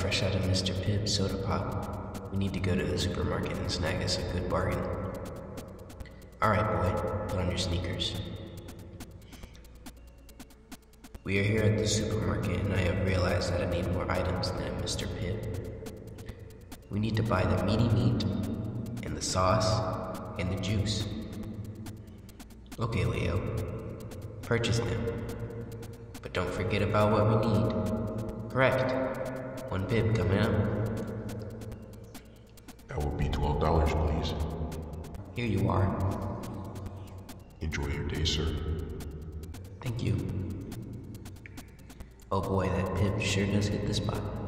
fresh out of Mr. Pibb's soda pop. We need to go to the supermarket and snag us a good bargain. Alright, boy, put on your sneakers. We are here at the supermarket, and I have realized that I need more items than at Mr. Pibb. We need to buy the meaty meat, and the sauce, and the juice. Okay, Leo. Purchase them. But don't forget about what we need. Correct. 1 pibb coming up. That will be $12, please. Here you are. Enjoy your day, sir. Thank you. Oh boy, that pibb sure does hit the spot.